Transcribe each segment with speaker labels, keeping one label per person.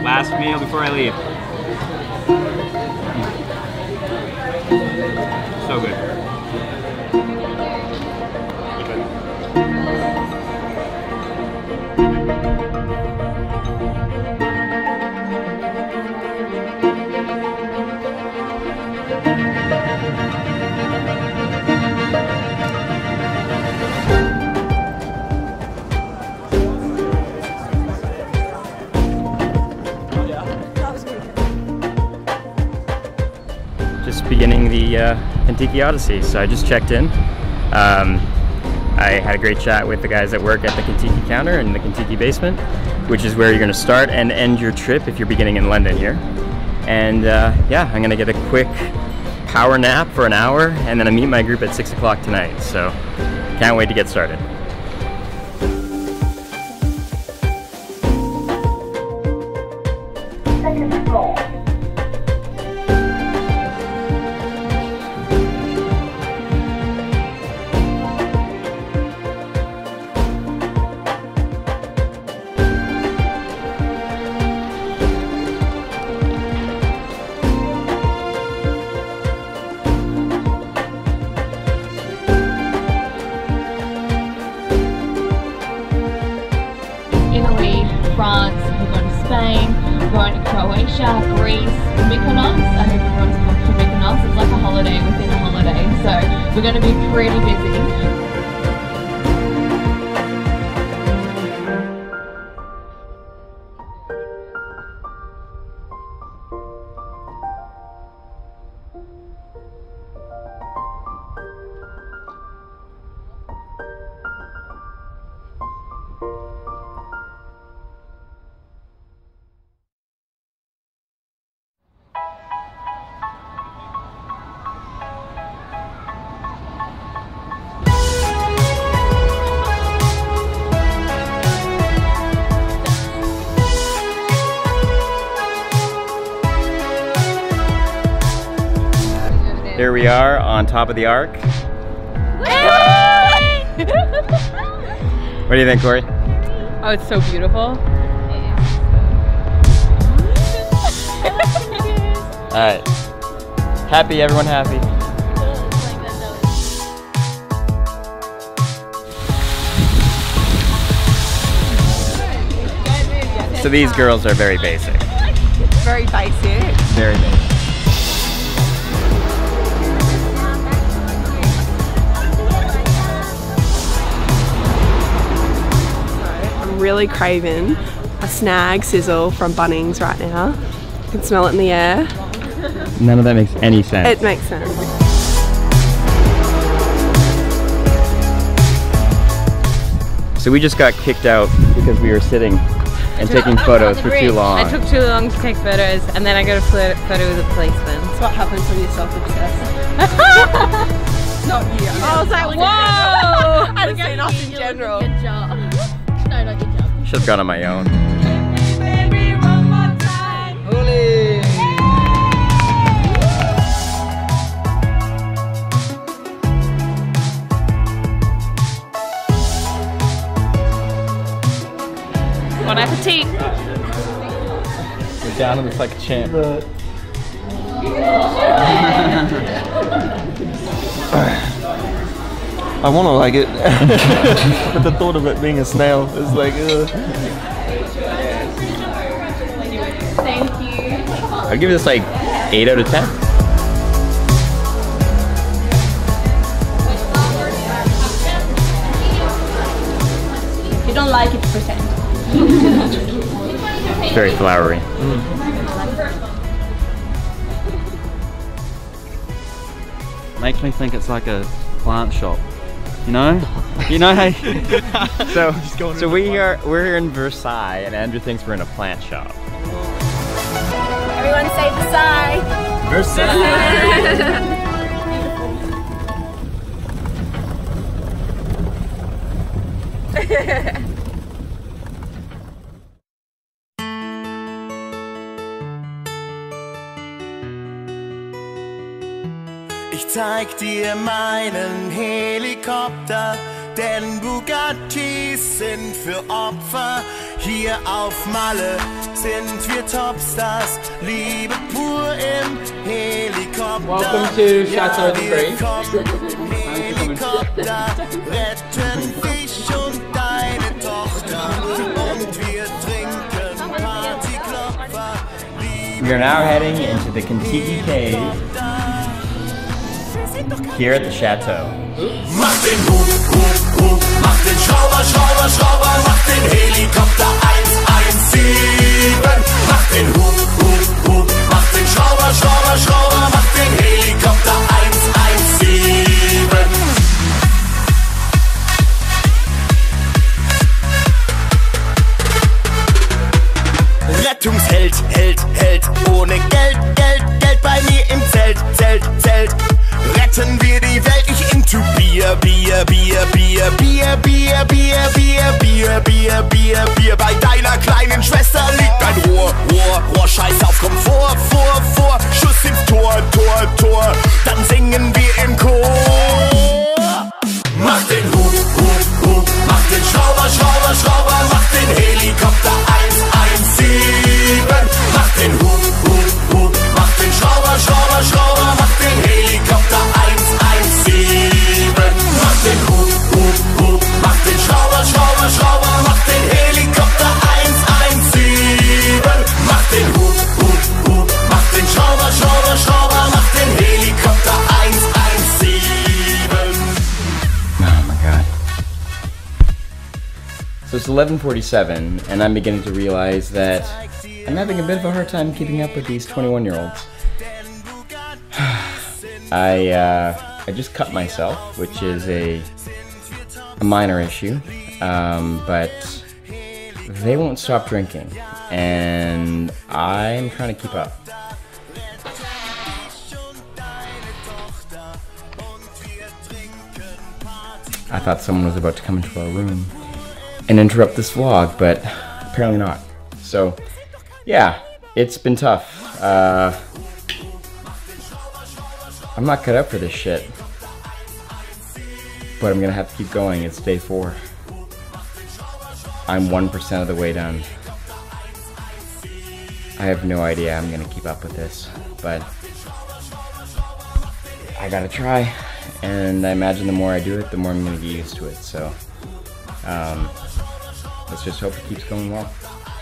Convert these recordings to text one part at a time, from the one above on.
Speaker 1: last meal before I leave. So good. Just beginning the Contiki Odyssey, so I just checked in. I had a great chat with the guys that work at the Contiki counter in the Contiki basement, which is where you're going to start and end your trip if you're beginning in London here. And yeah, I'm going to get a quick power nap for an hour, and then I meet my group at 6 o'clock tonight, so can't wait to get started.
Speaker 2: France, we're going to Spain, we're going to Croatia, Greece, Mykonos. I hope everyone's come to Mykonos. It's like a holiday within a holiday, so we're going to be pretty busy.
Speaker 1: Here we are on top of the Ark. What do you think, Corey?
Speaker 3: Oh, it's so beautiful.
Speaker 1: Alright. Happy, everyone happy. So these girls are very basic.
Speaker 3: Very basic.
Speaker 1: Very basic.
Speaker 3: Really craving a snag sizzle from Bunnings right now. You can smell it in the air.
Speaker 1: None of that makes any sense.
Speaker 3: It makes sense.
Speaker 1: So we just got kicked out because we were sitting and taking photos for too long.
Speaker 4: I took too long to take photos, and then I got a photo with a policeman.
Speaker 3: That's what happens when you're self-obsessed. Not you. I was like, whoa! I didn't say us in general.
Speaker 2: No, not your job.
Speaker 1: Should have gone on my own.
Speaker 4: Bon appetit!
Speaker 1: We're down on this like a champ.
Speaker 5: I want to like it, but the thought of it being a snail is like,
Speaker 2: Thank you.
Speaker 1: I'd give this like 8 out of 10.
Speaker 2: If you don't like it, pretend.
Speaker 1: It's very flowery.
Speaker 5: makes me think it's like a plant shop. You know? You know how
Speaker 1: So we're here in Versailles and Andrew thinks we're in a plant shop.
Speaker 2: Everyone say Versailles!
Speaker 1: Versailles!
Speaker 6: Ich zeig dir meinen Helikopter, denn Bugattis sind für Opfer. Hier auf Malle sind wir Topstars, Liebe pur im Helikopter.
Speaker 7: Welcome to Chateau de Prix.
Speaker 6: Helikopter retten dich und deine Tochter und wir trinken Partyklopfer.
Speaker 1: We are now heading into the Contiki cave here at the chateau.
Speaker 6: Mach den Hub, Hub, Hub, mach den Schrauber, Schrauber, Schrauber, mach den Helikopter 117. Mach den Hub, Hub, Hub, mach den Schrauber, Schrauber, Schrauber, mach den Helikopter 117. Rettungsheld, Held, Held, ohne Geld, Geld, Geld bei mir im Zelt, Zelt, Zelt. Retten wir die Welt, ich intubier, Bier, Bier, Bier, Bier, Bier, Bier, Bier, Bier, Bier, Bier, Bier. Bei deiner kleinen Schwester liegt ein Rohr, Rohr, Rohr, Scheiß auf, komm vor, vor, vor, Schuss ins Tor, Tor, Tor, dann singen wir im Chor. Mach den Hub, Hub, Hub, mach den Schrauber, Schrauber, Schrauber, mach den Helikopter 117. Mach den Hub, Hub, Hub, mach den Schrauber, Schrauber, Schrauber, mach den Helikopter 117. Mach den Hub, Hub, Hub, mach den Schrauber, Schrauber, Schrauber, mach den Helikopter 117. Mach den Hub, Hub, Hub, mach den Schrauber, Schrauber, Schrauber, mach den Helikopter 117.
Speaker 1: Oh my god. So it's 11:47 and I'm beginning to realize that I'm having a bit of a hard time keeping up with these 21-year-olds. I just cut myself, which is a minor issue, but they won't stop drinking, and I'm trying to keep up. I thought someone was about to come into our room and interrupt this vlog, but apparently not. So, yeah, it's been tough. I'm not cut up for this shit, but I'm gonna have to keep going. It's day 4. I'm 1% of the way done. I have no idea I'm gonna keep up with this, but I gotta try. And I imagine the more I do it, the more I'm gonna get used to it. So, let's just hope it keeps going well.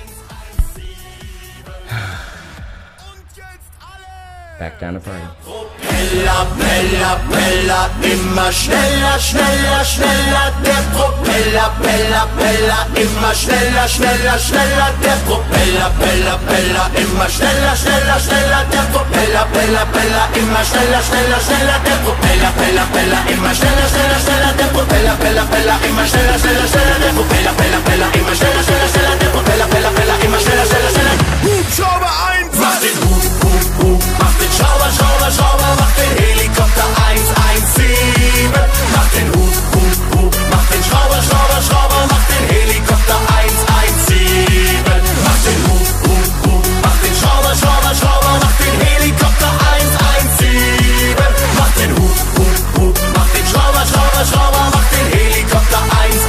Speaker 1: Back down to party.
Speaker 6: Propeller, Peller, Peller, immer schneller, schneller, schneller. Der Propeller, Peller, Peller, immer schneller, schneller, schneller. Der Propeller, Peller, Peller, immer schneller, schneller, schneller. Der Propeller, Peller, Peller, immer schneller, schneller, schneller. Der Propeller, Peller, Peller, immer schneller, schneller, schneller. Der Propeller, Peller, Peller, immer schneller, schneller, schneller. Der Propeller, Peller, Peller, immer schneller, schneller, schneller. Der Propeller, Peller, Peller, immer schneller, schneller, schneller. Hubschrauber 1, mach den Hub, Hub, Hub, mach den Schrauber, Schrauber, Schrauber, mach den Helikopter 117. Mach den Hub, Hub, Hub, mach den Schrauber, Schrauber, Schrauber, mach den Helikopter 117. Mach den Hub, Hub, Hub, mach den Schrauber, Schrauber, Schrauber, mach den Helikopter 117. Mach den Hub, Hub, Hub, mach den Schrauber, Schrauber, Schrauber, mach den Helikopter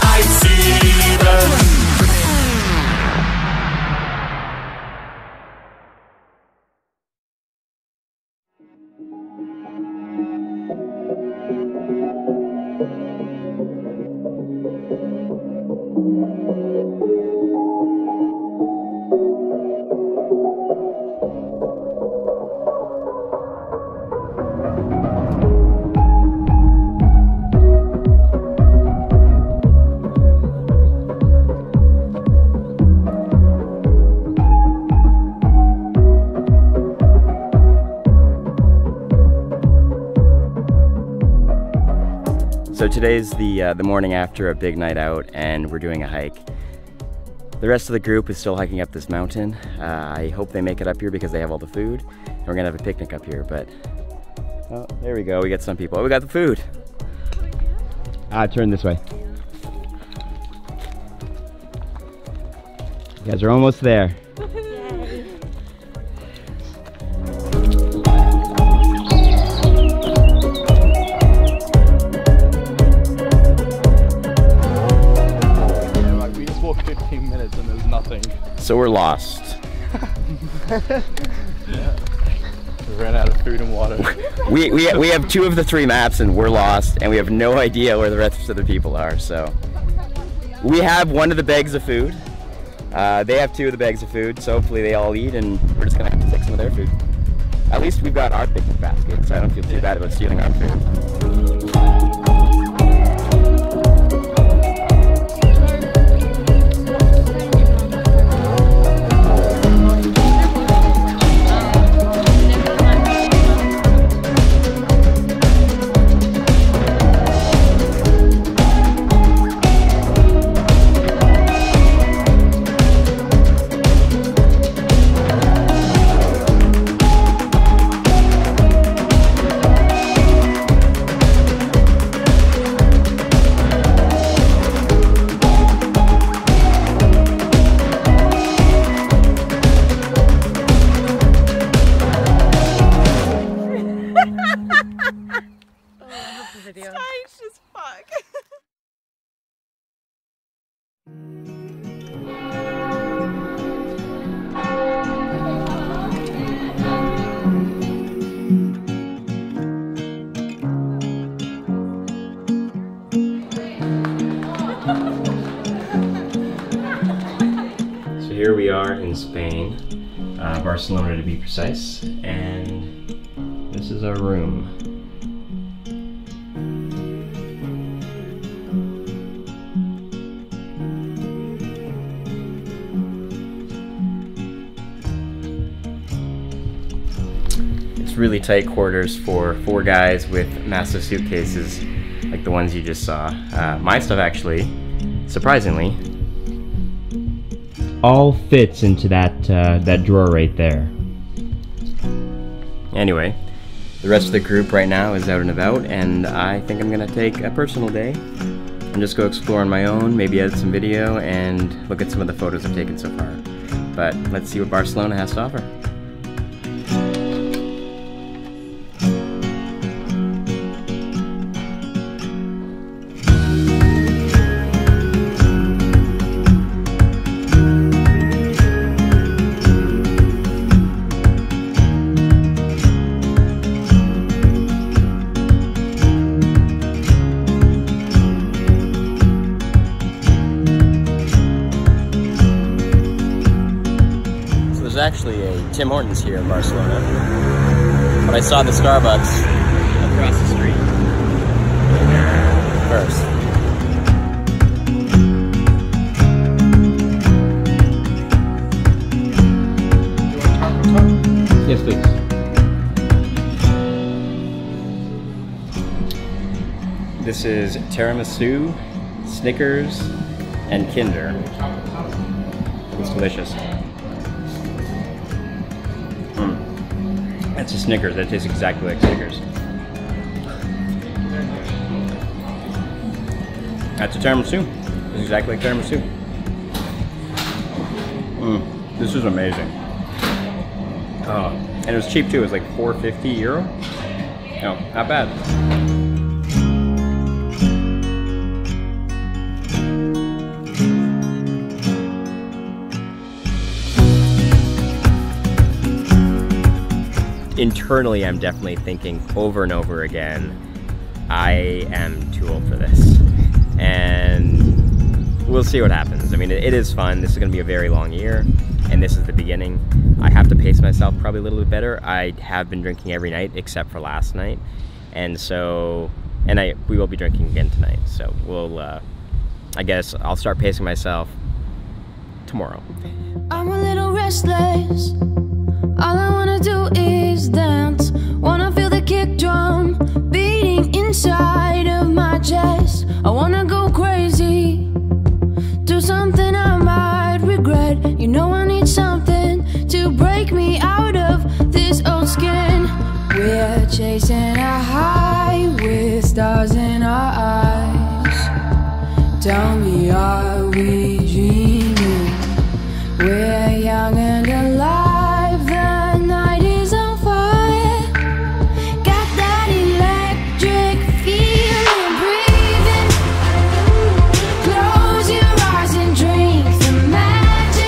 Speaker 6: 117.
Speaker 1: So today's the morning after a big night out, and we're doing a hike. The rest of the group is still hiking up this mountain. I hope they make it up here because they have all the food, and we're gonna have a picnic up here, but oh, there we go, we got some people. Oh, we got the food. Turn this way. You guys are almost there.
Speaker 5: We just walked 15 minutes and
Speaker 7: There's nothing.
Speaker 1: So we're lost.
Speaker 7: We ran out of food and water.
Speaker 1: we have 2 of the 3 maps and we're lost and we have no idea where the rest of the people are. So we have 1 of the bags of food. They have 2 of the bags of food, so hopefully they all eat and we're just gonna have to take some of their food. At least we've got our picnic basket, so I don't feel too bad about stealing our food.
Speaker 3: Strange as fuck.
Speaker 1: So here we are in Spain, Barcelona to be precise, and this is our room. It's really tight quarters for 4 guys with massive suitcases like the ones you just saw. My stuff actually, surprisingly, all fits into that drawer right there. Anyway, the rest of the group right now is out and about, and I think I'm gonna take a personal day and just go explore on my own, maybe edit some video and look at some of the photos I've taken so far. But let's see what Barcelona has to offer. Actually a Tim Hortons here in Barcelona, but I saw the Starbucks across the street first. Yes, please. This is tiramisu, Snickers, and Kinder. It's delicious. That's a Snickers. That tastes exactly like Snickers. That's a tiramisu. It's exactly like tiramisu. This is amazing. Oh, and it was cheap too. It was like €4.50. No, not bad. Internally, I'm definitely thinking over and over again, I am too old for this. And we'll see what happens. I mean, it is fun. This is going to be a very long year, and this is the beginning. I have to pace myself probably a little bit better. I have been drinking every night except for last night. And so, we will be drinking again tonight. So we'll, I guess I'll start pacing myself tomorrow.
Speaker 8: I'm a little restless. All I wanna do is dance. Wanna feel the kick drum beating inside of my chest. I wanna go crazy, do something I might regret. You know I need something to break me out of this old skin. We're chasing a high with stars in our eyes. Tell me, are we dreaming? We're young and alive. Close your eyes and drink the magic.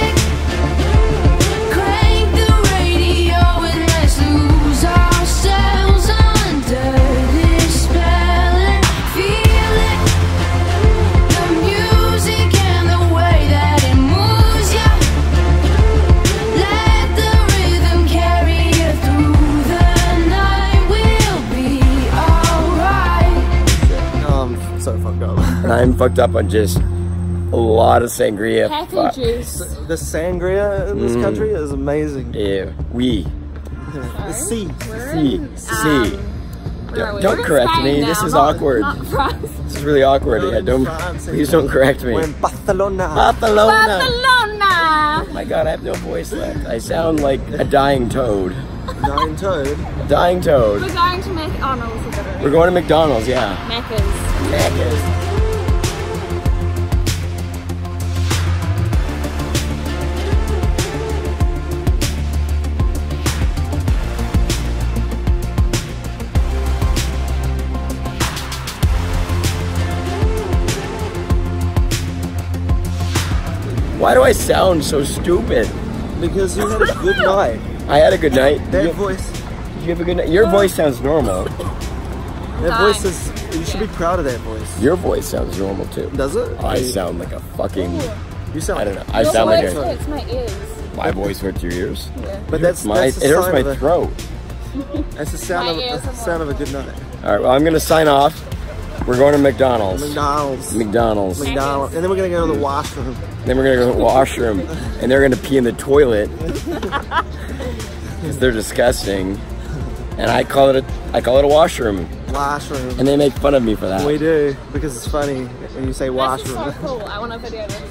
Speaker 1: I'm fucked up on just a lot of sangria.
Speaker 2: Apple juice.
Speaker 9: The sangria in this country is amazing.
Speaker 1: Yeah, we.
Speaker 9: The sea.
Speaker 1: See. Don't correct me. This is awkward. This is really awkward. Yeah, please don't correct me.
Speaker 9: We're in Barcelona.
Speaker 1: Barcelona.
Speaker 2: Barcelona.
Speaker 1: Oh my god, I have no voice left. I sound like a dying toad.
Speaker 9: Dying toad.
Speaker 1: A dying toad.
Speaker 2: We're going to McDonald's.
Speaker 1: We're going to McDonald's, yeah.
Speaker 2: Macca's.
Speaker 1: Why do I sound so stupid?
Speaker 9: Because you had a good night.
Speaker 1: I had a good night.
Speaker 9: That voice.
Speaker 1: Did you have a good night? Your voice sounds normal.
Speaker 9: That voice is, you should be proud of that voice.
Speaker 1: Your voice sounds normal too.
Speaker 9: Does it?
Speaker 1: I sound like a fucking,
Speaker 9: you sound,
Speaker 1: I don't know. I sound like
Speaker 2: Your voice hurts my ears.
Speaker 1: My voice hurts your ears?
Speaker 2: Yeah.
Speaker 9: But that's
Speaker 1: it hurts my throat.
Speaker 9: That's the sound of a good night.
Speaker 1: Alright, well I'm gonna sign off. We're going to McDonald's.
Speaker 9: McDonald's.
Speaker 1: And
Speaker 9: then we're gonna go to the washroom.
Speaker 1: Then we're gonna go to the washroom, and they're gonna pee in the toilet because they're disgusting. And I call it a washroom.
Speaker 9: Washroom.
Speaker 1: And they make fun of me for that.
Speaker 9: We do, because it's funny when you say washroom.
Speaker 2: This is so cool. I want to video this.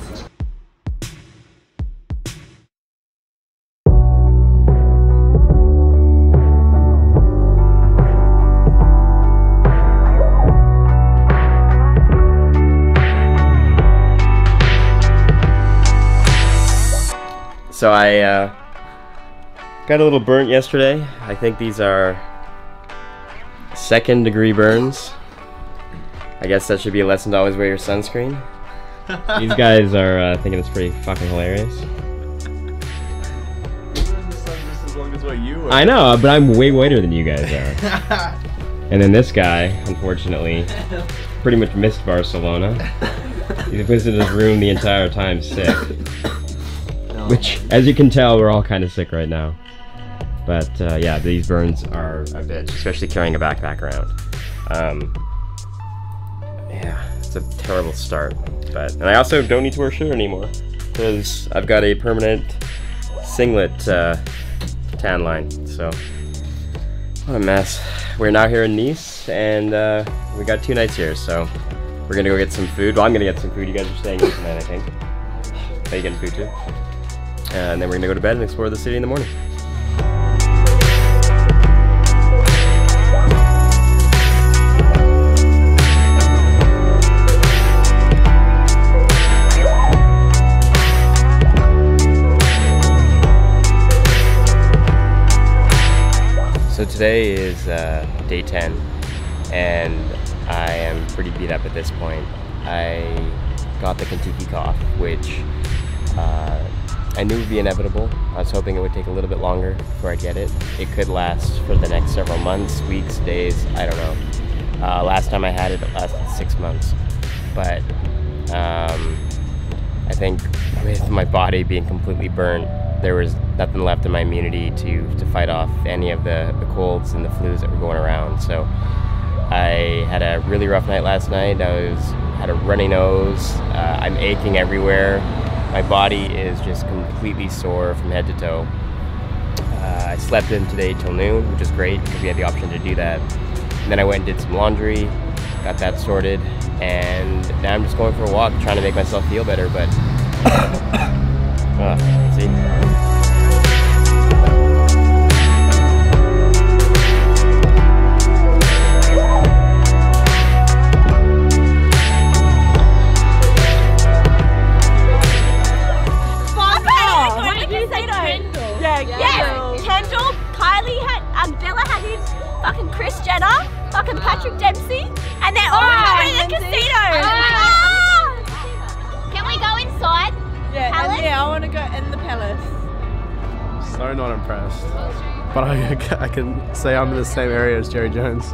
Speaker 1: So I got a little burnt yesterday. I think these are 2nd degree burns. I guess that should be a lesson to always wear your sunscreen. These guys are thinking it's pretty fucking hilarious.
Speaker 7: Just as long as what you were.
Speaker 1: I know, but I'm way whiter than you guys are. And then this guy, unfortunately, pretty much missed Barcelona. He was in his room the entire time sick. Which, as you can tell, we're all kind of sick right now. But yeah, these burns are a bitch, especially carrying a backpack around. Yeah, it's a terrible start. And I also don't need to wear a shirt anymore because I've got a permanent singlet tan line. So, what a mess. We're now here in Nice, and we got 2 nights here. So, we're gonna go get some food. Well, I'm gonna get some food. You guys are staying here tonight, I think. Are you getting food too? And then we're gonna go to bed and explore the city in the morning. So today is day 10, and I am pretty beat up at this point. I got the Contiki cough, which I knew would be inevitable. I was hoping it would take a little bit longer before I get it. It could last for the next several months, weeks, days, I don't know. Last time I had it, it lasted 6 months. But I think with my body being completely burnt, there was nothing left in my immunity to fight off any of the colds and the flus that were going around. So I had a really rough night last night. Had a runny nose. I'm aching everywhere. My body is just completely sore from head to toe. I slept in today till noon, which is great because we had the option to do that. And then I went and did some laundry, got that sorted, and now I'm just going for a walk, trying to make myself feel better, but let's see.
Speaker 3: Kendall, Kylie had, Bella had his, fucking Chris Jenner, fucking Patrick Dempsey, and they're all going to the casino. Can we go inside?
Speaker 4: Yeah,
Speaker 3: Palace?
Speaker 4: yeah, I want to go in the palace.
Speaker 7: So not impressed. But I can say I'm in the same area as Jerry Jones.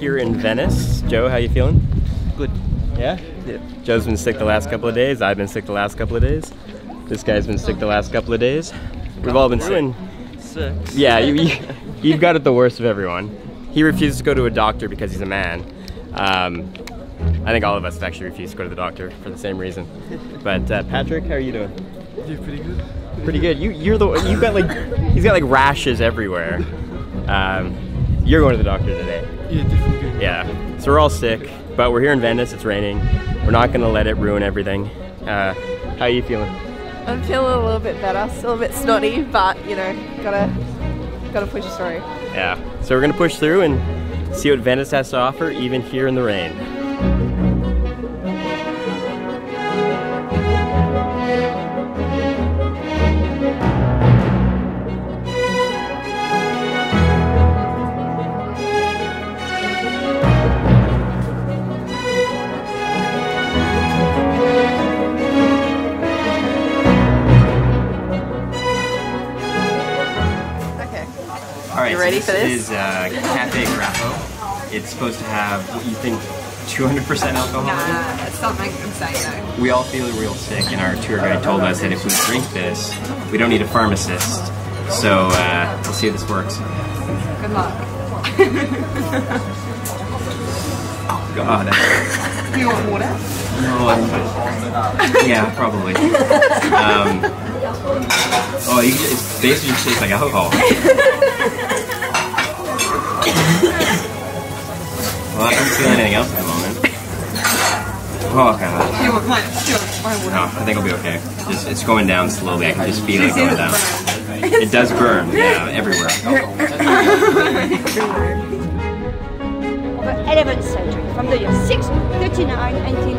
Speaker 1: here in Venice. Joe, how you feeling?
Speaker 5: Good.
Speaker 1: Yeah? Yeah. Joe's been sick the last couple of days. I've been sick the last couple of days. This guy's been sick the last couple of days. We've all been sick. Yeah, you've got it the worst of everyone. He refuses to go to a doctor because he's a man. I think all of us have actually refused to go to the doctor for the same reason. But Patrick, how are you doing?
Speaker 7: Yeah, pretty good.
Speaker 1: Pretty good. You've got like, he's got like rashes everywhere. You're going to the doctor today.
Speaker 7: Yeah, definitely good.
Speaker 1: Yeah. So we're all sick, but we're here in Venice. It's raining. We're not gonna let it ruin everything. How are you feeling?
Speaker 10: I'm feeling a little bit better. Still a bit snotty, but you know, gotta push through.
Speaker 1: Yeah. So we're gonna push through and see what Venice has to offer, even here in the rain.
Speaker 10: You ready for this?
Speaker 1: This is Cafe Grappo. It's supposed to have, what you think, 200% alcohol?
Speaker 10: Nah, it's something insane though.
Speaker 1: We all feel real sick, and our tour guide told us that if we drink this, we don't need a pharmacist. So we'll see if this works.
Speaker 10: Good luck.
Speaker 1: Oh God.
Speaker 10: Do you want water?
Speaker 1: No, yeah, probably. Oh, it basically just tastes like alcohol. Well, I don't feel anything else at the moment. Oh God.
Speaker 10: Do you want my water?
Speaker 1: No, I think I'll be okay. It's going down slowly. I can just feel it going down. It does burn, yeah, everywhere.
Speaker 11: Of the 11th century, from the year 639 until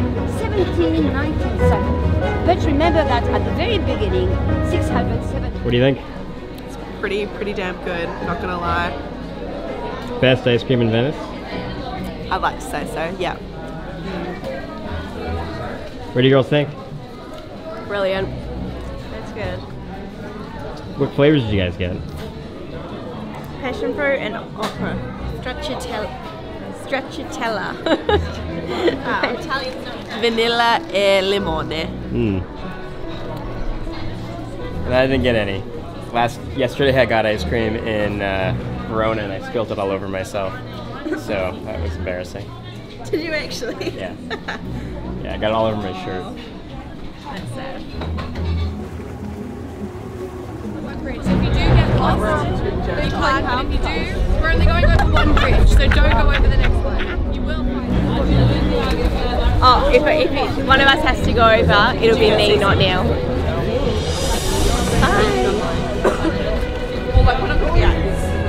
Speaker 11: 1797. But remember that at the very beginning, 607.
Speaker 1: What do you think?
Speaker 10: It's pretty damn good, not gonna lie.
Speaker 1: Best ice cream in Venice?
Speaker 10: I'd like to say so, yeah.
Speaker 1: What do you girls think?
Speaker 10: Brilliant. That's good.
Speaker 1: What flavors did you guys get?
Speaker 10: Passion fruit and okra. Stracciatella. Vanilla e limone.
Speaker 1: And I didn't get any. Yesterday I got ice cream in Verona and I spilled it all over myself. So that was embarrassing.
Speaker 10: Did you actually?
Speaker 1: Yeah. Yeah, I got it all over my shirt.
Speaker 10: That's sad.
Speaker 2: Bridge. So if you do get lost, be kind, but if you do, we're only going over one bridge, so don't go over the next one. You will find it.
Speaker 3: Oh, if one of us has to go over, it'll be me, not now. Bye.
Speaker 2: Or like one of the guys.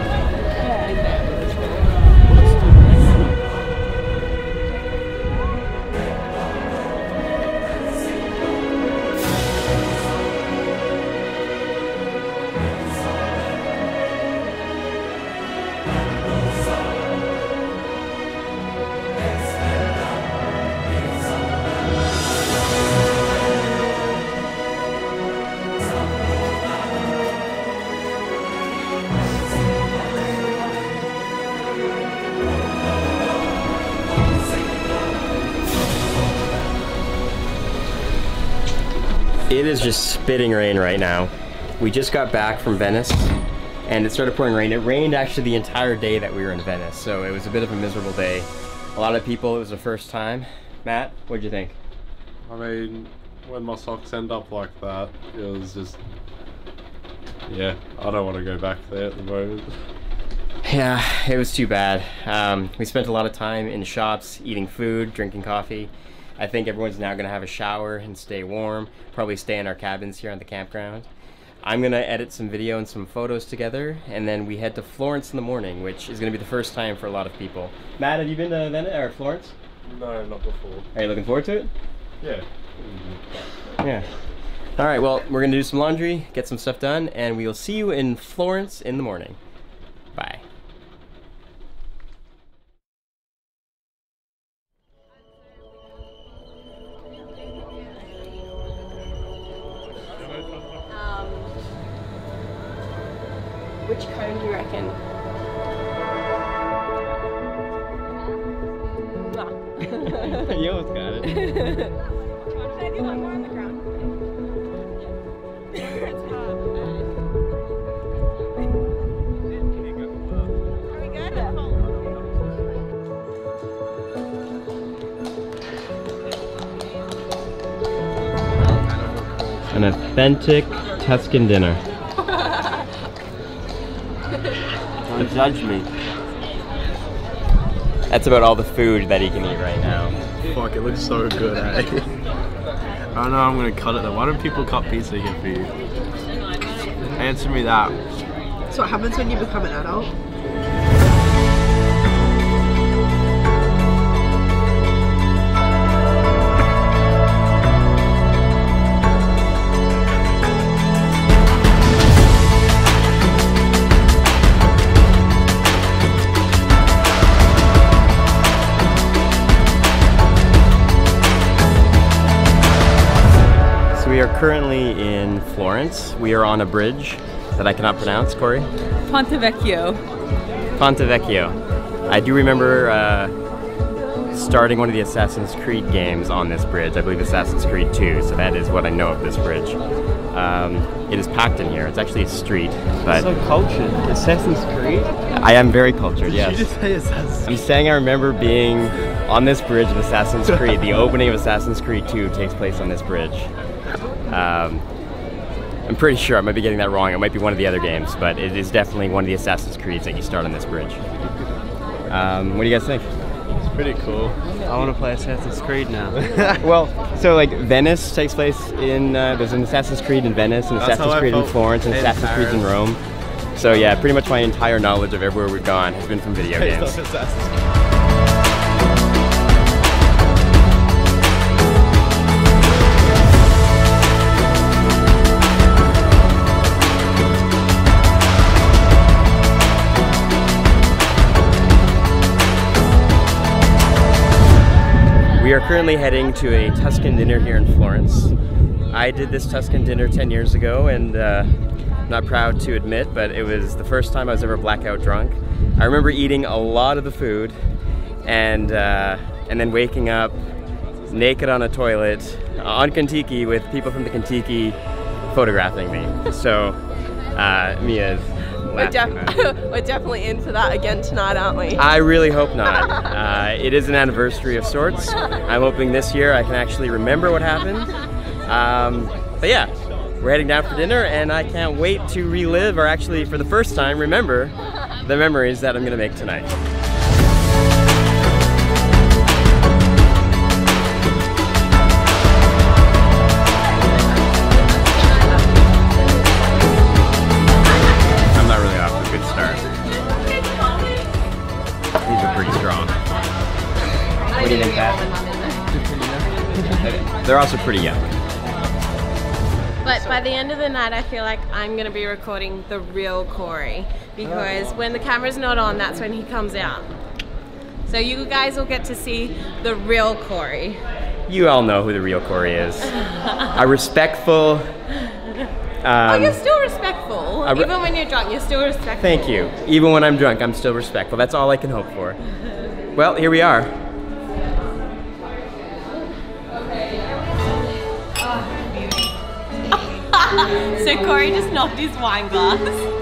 Speaker 1: It is just spitting rain right now. We just got back from Venice and it started pouring rain. It rained actually the entire day that we were in Venice, so it was a bit of a miserable day. A lot of people, it was the first time. Matt, what'd you think?
Speaker 7: I mean, when my socks end up like that, it was just, yeah, I don't want to go back there at the moment.
Speaker 1: Yeah, it was too bad. We spent a lot of time in shops, eating food, drinking coffee. I think everyone's now gonna have a shower and stay warm, probably stay in our cabins here on the campground. I'm gonna edit some video and some photos together, and then we head to Florence in the morning, which is gonna be the first time for a lot of people. Matt, have you been to Venice or Florence?
Speaker 7: No, not before.
Speaker 1: Are you looking forward to it?
Speaker 7: Yeah.
Speaker 1: Yeah. All right, well, we're gonna do some laundry, get some stuff done, and we will see you in Florence in the morning. Bye.
Speaker 3: Which cone do you reckon?
Speaker 1: You almost got it. An authentic Tuscan dinner.
Speaker 9: Don't judge me.
Speaker 1: That's about all the food that he can eat right now.
Speaker 9: Fuck, it looks so good, eh? I don't know, I'm gonna cut it though. Why don't people cut pizza here for you? Answer me that.
Speaker 10: So what happens when you become an adult?
Speaker 1: We are currently in Florence. We are on a bridge that I cannot pronounce, Corey.
Speaker 4: Ponte Vecchio.
Speaker 1: Ponte Vecchio. I do remember starting one of the Assassin's Creed games on this bridge. I believe Assassin's Creed 2, so that is what I know of this bridge. It is packed in here. It's actually a street, but...
Speaker 9: So cultured. Assassin's Creed?
Speaker 1: I am very cultured, yes.
Speaker 9: Did you just say Assassin's Creed?
Speaker 1: I'm saying I remember being on this bridge of Assassin's Creed. The opening of Assassin's Creed 2 takes place on this bridge. I'm pretty sure, I might be getting that wrong, it might be one of the other games, but it is definitely one of the Assassin's Creeds that you start on this bridge. What do you guys think?
Speaker 9: It's pretty cool. I want to play Assassin's Creed now.
Speaker 1: Well, so like Venice takes place in, there's an Assassin's Creed in Venice, an Assassin's Creed in Florence, and Assassin's Creed in Rome. So yeah, pretty much my entire knowledge of everywhere we've gone has been from video games. We are currently heading to a Tuscan dinner here in Florence. I did this Tuscan dinner 10 years ago, and I'm not proud to admit, but it was the first time I was ever blackout drunk. I remember eating a lot of the food and then waking up naked on a toilet on Contiki with people from the Contiki photographing me. So Mia's
Speaker 10: We're definitely in for that again tonight, aren't we?
Speaker 1: I really hope not. It is an anniversary of sorts. I'm hoping this year I can actually remember what happened. But yeah, we're heading down for dinner, and I can't wait to relive, or actually for the first time remember, the memories that I'm gonna make tonight. What do you think, Pat? They're also pretty young.
Speaker 4: But by the end of the night, I feel like I'm going to be recording the real Corey, because when the camera's not on, that's when he comes out. So you guys will get to see the real Corey.
Speaker 1: You all know who the real Corey is. A respectful...
Speaker 4: oh, you're still respectful. Even when you're drunk, you're still respectful.
Speaker 1: Thank you. Even when I'm drunk, I'm still respectful. That's all I can hope for. Well, here we are.
Speaker 4: So Corey just knocked his wine glass.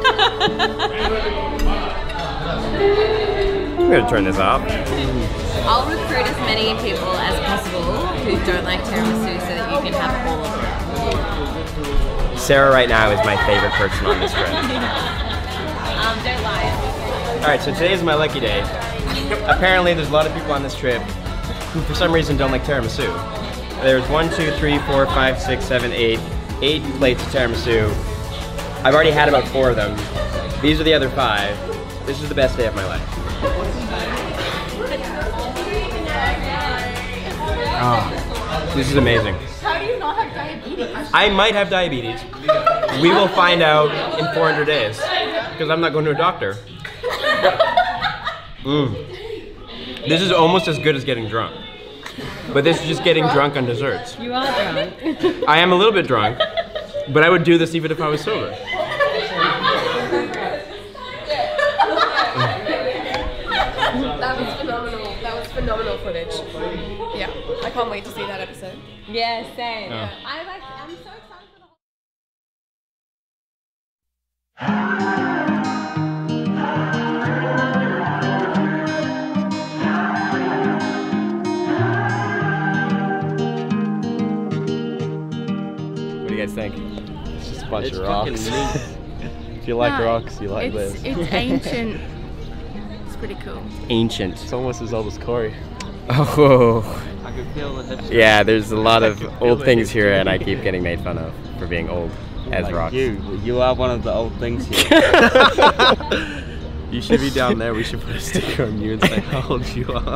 Speaker 1: I'm gonna turn this off.
Speaker 4: I'll recruit as many people as possible who don't like tiramisu so that you can have all of them.
Speaker 1: Sarah right now is my favorite person on this trip.
Speaker 4: Don't lie.
Speaker 1: Alright, so today is my lucky day. Apparently there's a lot of people on this trip who for some reason don't like tiramisu. There's 1, 2, 3, 4, 5, 6, 7, 8 plates of tiramisu. I've already had about 4 of them. These are the other 5. This is the best day of my life. Oh, this is amazing.
Speaker 3: How do you not have diabetes?
Speaker 1: I might have diabetes. We will find out in 400 days, because I'm not going to a doctor. This is almost as good as getting drunk. But this is just getting drunk on desserts.
Speaker 4: You are drunk.
Speaker 1: I am a little bit drunk, but I would do this even if I was sober.
Speaker 10: That was phenomenal. That was phenomenal footage. Yeah. I can't wait to see that episode.
Speaker 4: Yeah, same.
Speaker 1: Oh.
Speaker 4: I'm so excited for the
Speaker 1: What do you guys think?
Speaker 9: It's just a bunch
Speaker 5: It's
Speaker 9: of
Speaker 5: fucking
Speaker 9: rocks.
Speaker 5: neat.
Speaker 9: If you like
Speaker 12: No,
Speaker 9: rocks, you like this.
Speaker 12: It's ancient. It's pretty cool.
Speaker 1: Ancient.
Speaker 9: It's almost as old as Corey.
Speaker 1: Oh.
Speaker 5: I could feel the history.
Speaker 1: Yeah, there's a lot of
Speaker 9: I can feel
Speaker 1: old
Speaker 9: the
Speaker 1: things here,
Speaker 9: history.
Speaker 1: and I keep getting made fun of for being old as
Speaker 5: Like
Speaker 1: rocks.
Speaker 5: You are one of the old things here.
Speaker 9: You should be down there. We should put a sticker on you and say how old you are.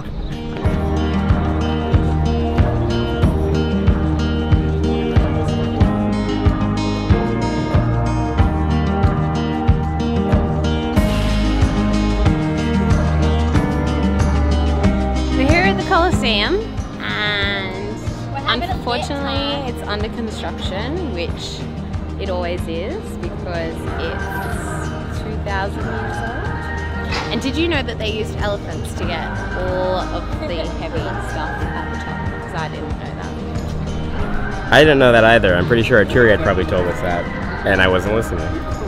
Speaker 4: We're here at the Coliseum, and unfortunately it's under construction, which it always is because it's 2,000 years old. And did you know that they used elephants to get all of the heavy stuff at the top? Because I didn't know that.
Speaker 1: I didn't know that either. I'm pretty sure our tour guide probably told us that, and I wasn't listening.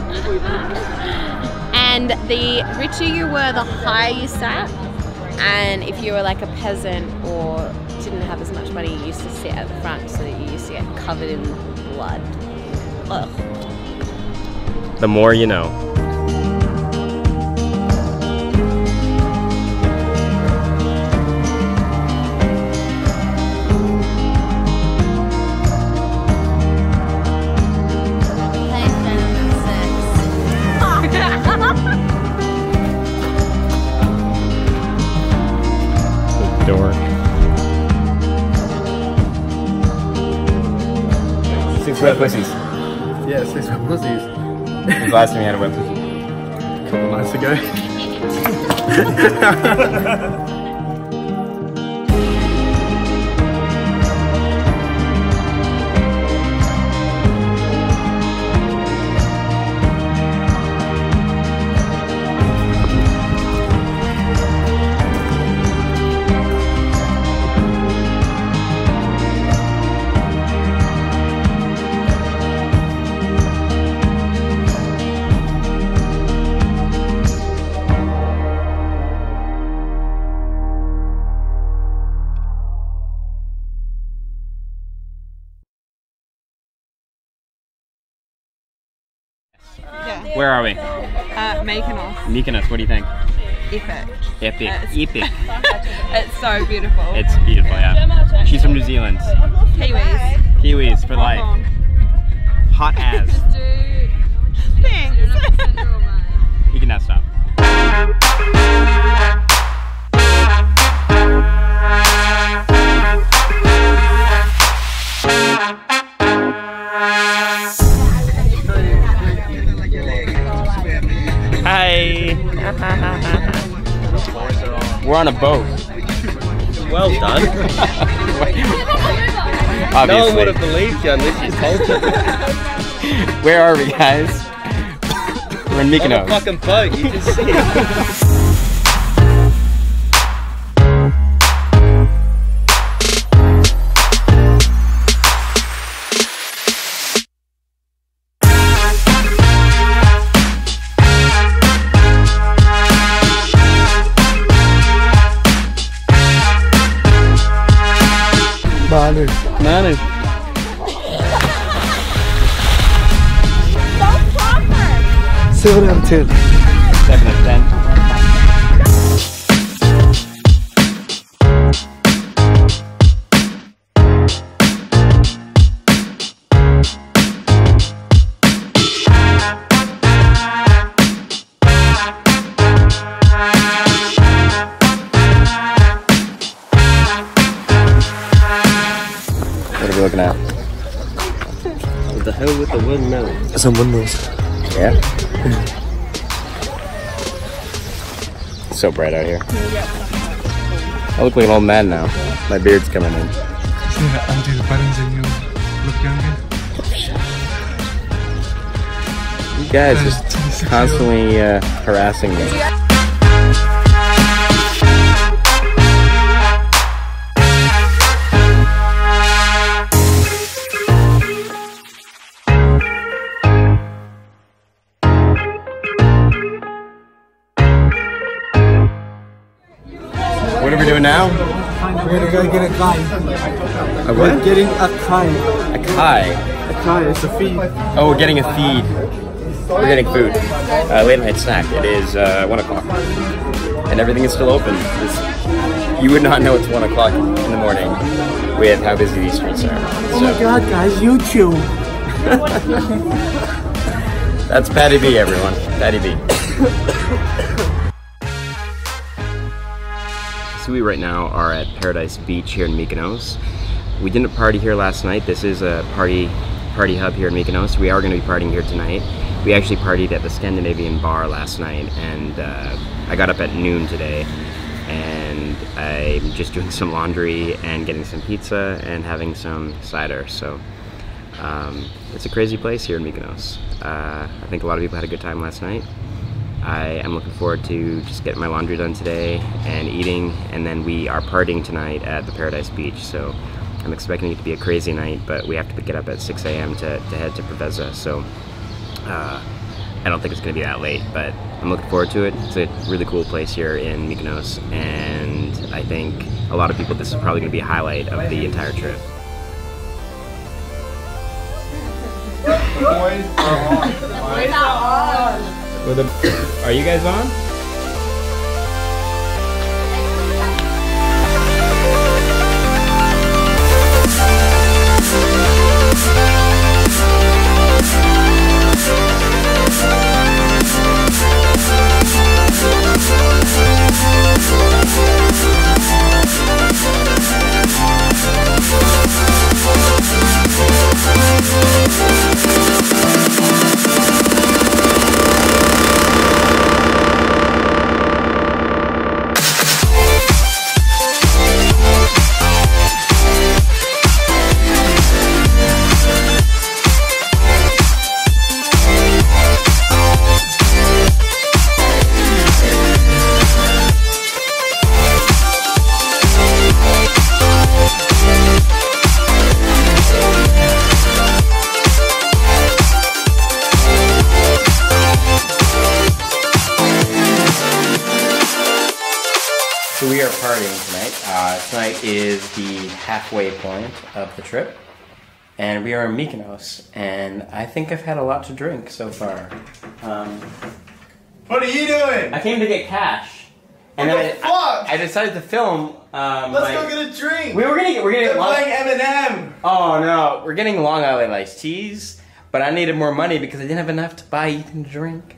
Speaker 4: And the richer you were, the higher you sat. And if you were like a peasant or didn't have as much money, you used to sit at the front so that you used to get covered in blood. Ugh.
Speaker 1: The more you know. Dork. 6 wet pussies.
Speaker 9: Yeah, 6 pussies.
Speaker 1: When's the last time you had a wet pussy?
Speaker 9: A couple months ago.
Speaker 1: Where are we?
Speaker 10: Mykonos.
Speaker 1: Mykonos, what do you think?
Speaker 10: Epic.
Speaker 1: Epic. Epic.
Speaker 10: It's so beautiful.
Speaker 1: It's beautiful, yeah. She's from New Zealand.
Speaker 10: Kiwis.
Speaker 1: Kiwis for life. Hot as.
Speaker 10: Dude. Thanks.
Speaker 1: You can now stop. Hi. We're on a boat.
Speaker 9: Well done.
Speaker 1: Obviously.
Speaker 9: No one would have believed you unless you told them.
Speaker 1: Where are we, guys? We're in Mykonos.
Speaker 9: On a fucking boat, you can see it. Manu. Seven out of 10.
Speaker 1: 7 out of 10. What are we looking at?
Speaker 9: What the hell with the windmill? Some windmills.
Speaker 1: Yeah. It's so bright out here. I look like an old man now. My beard's coming in.
Speaker 13: Undo the buttons and you'll look younger.
Speaker 1: You guys just constantly harassing me. A what?
Speaker 9: We're getting a kai.
Speaker 1: A kai.
Speaker 9: A kai, it's a feed.
Speaker 1: Oh, we're getting a feed. We're getting food. Late night snack. It is 1 o'clock. And everything is still open. You would not know it's 1 o'clock in the morning with how busy these streets are.
Speaker 9: Oh my god, guys, YouTube.
Speaker 1: That's Patty B, everyone. Patty B. So we right now are at Paradise Beach here in Mykonos. We didn't party here last night. This is a party hub here in Mykonos. We are going to be partying here tonight. We actually partied at the Scandinavian bar last night, and I got up at noon today, and I'm just doing some laundry and getting some pizza and having some cider. So it's a crazy place here in Mykonos. I think a lot of people had a good time last night. I am looking forward to just getting my laundry done today and eating, and then we are partying tonight at the Paradise Beach. So I'm expecting it to be a crazy night, but we have to get up at 6 a.m. to head to Preveza. So I don't think it's going to be that late, but I'm looking forward to it. It's a really cool place here in Mykonos, and I think a lot of people, this is probably going to be a highlight of the entire trip.
Speaker 9: Boys are on.
Speaker 3: Boys are on.
Speaker 1: Are you guys on? So we are partying tonight. Tonight is the halfway point of the trip, and we are in Mykonos, and I think I've had a lot to drink so far.
Speaker 9: What are you doing?
Speaker 1: I came to get cash, and
Speaker 9: what
Speaker 1: then
Speaker 9: the fuck?
Speaker 1: I decided to film.
Speaker 9: Let's go get a drink.
Speaker 1: We're getting
Speaker 9: They're playing Eminem.
Speaker 1: Oh no, we're getting Long Island iced teas, but I needed more money because I didn't have enough to buy Ethan a drink.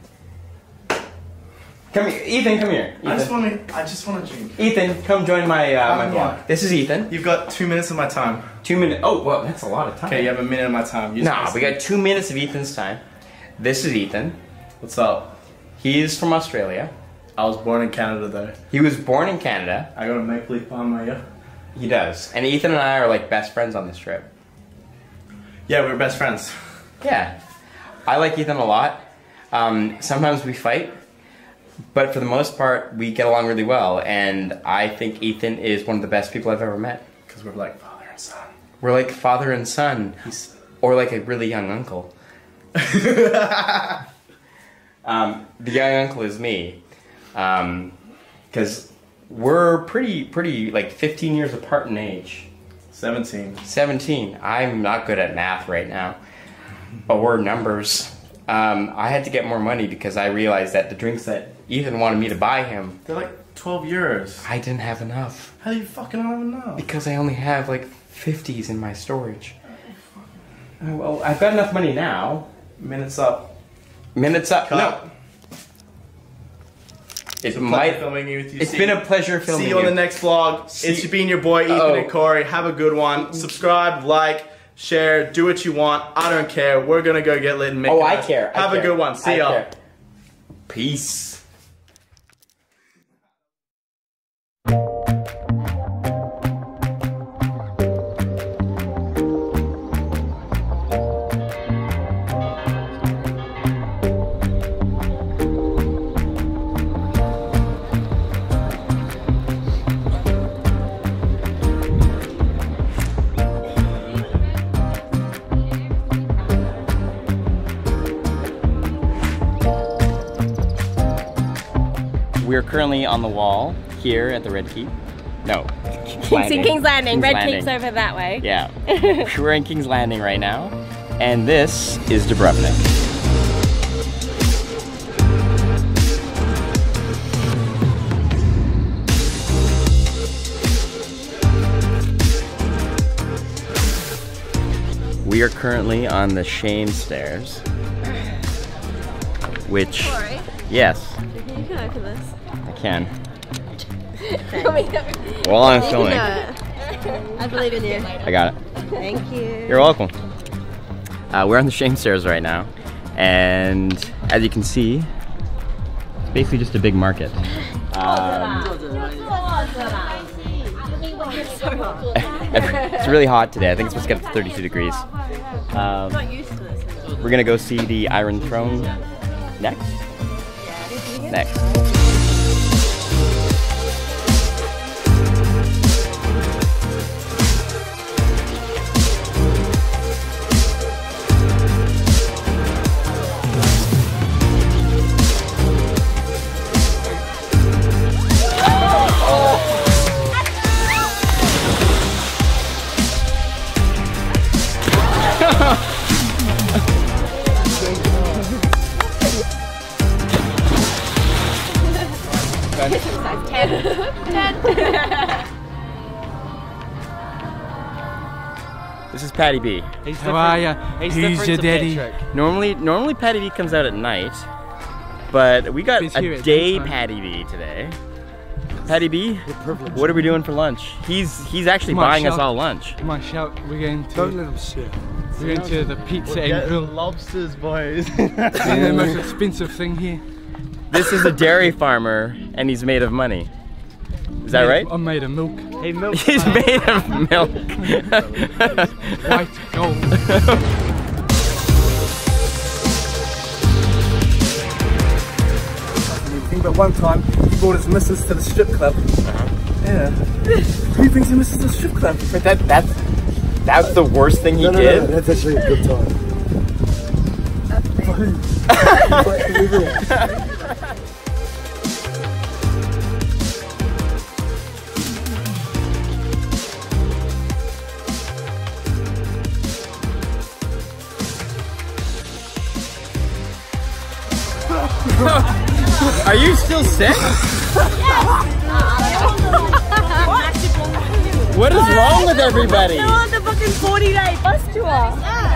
Speaker 1: Come here, Ethan. Come here. Ethan.
Speaker 9: I just want to drink.
Speaker 1: Ethan, come join my my vlog. This is Ethan.
Speaker 9: You've got 2 minutes of my time.
Speaker 1: 2 minutes. Oh, well, that's a lot of time.
Speaker 9: Okay, you have a minute of my time.
Speaker 1: Nah, we got 2 minutes of Ethan's time. This is Ethan.
Speaker 9: What's up?
Speaker 1: He's from Australia.
Speaker 9: I was born in Canada, though.
Speaker 1: He was born in Canada.
Speaker 9: I got a maple leaf on my ear.
Speaker 1: He does. And Ethan and I are like best friends on this trip.
Speaker 9: Yeah, we're best friends.
Speaker 1: Yeah. I like Ethan a lot. Sometimes we fight, but for the most part, we get along really well. And I think Ethan is one of the best people I've ever met.
Speaker 9: Because we're like father and son.
Speaker 1: We're like father and son. Or like a really young uncle. The young uncle is me. Because we're pretty like 15 years apart in age.
Speaker 9: 17.
Speaker 1: 17. I'm not good at math right now. But we're numbers. I had to get more money because I realized that the drinks that Ethan wanted me to buy him,
Speaker 9: they're like 12 euros.
Speaker 1: I didn't have enough.
Speaker 9: How do you fucking not have enough?
Speaker 1: Because I only have like 50s in my storage. Well, I've got enough money now.
Speaker 9: Minutes up.
Speaker 1: Minutes up.
Speaker 9: Cut.
Speaker 1: No. It's been a pleasure filming
Speaker 9: See you on the next vlog. It's been your boy Ethan and Corey. Have a good one. Subscribe, like, share, do what you want. I don't care. We're gonna go get lit and make it.
Speaker 1: I care.
Speaker 9: Have a good one. See y'all.
Speaker 1: Peace. We're currently on the wall here at the Red Keep. No,
Speaker 4: King's Landing. Red
Speaker 1: Landing.
Speaker 4: Keep's over that way.
Speaker 1: Yeah. We're in King's Landing right now, and this is Dubrovnik. We are currently on the Shane Stairs, which, yes,
Speaker 10: You can open this.
Speaker 1: I can. While I'm filming.
Speaker 10: I believe in you.
Speaker 1: I got it.
Speaker 10: Thank you.
Speaker 1: You're welcome. We're on the Shane Stairs right now, and as you can see, it's basically just a big market. It's really hot today. I think it's supposed to get up to 32 degrees. We're gonna go see the Iron Throne next. Next. This is Patty B.
Speaker 5: How are ya? Who's your daddy?
Speaker 1: Normally Patty B comes out at night, but we got a day Patty B today. Patty B, what are we doing for lunch? He's actually buying us all lunch.
Speaker 5: Come on, shout. We're going to.
Speaker 13: Don't let him share.
Speaker 5: We're going to the pizza and grill.
Speaker 9: Lobsters, boys.
Speaker 5: The most expensive thing here.
Speaker 1: This is a dairy farmer, and he's made of money. Is that right?
Speaker 5: I'm made of milk.
Speaker 9: Hey, milk.
Speaker 1: He's made of milk.
Speaker 5: White gold.
Speaker 14: But one time, he brought his missus to the strip club. Yeah. Who brings his missus to the strip club?
Speaker 1: But that's the worst thing he did?
Speaker 14: No, that's actually a good time.
Speaker 1: Are you still sick? What is wrong with everybody?
Speaker 3: We're on the fucking 40-day bus tour.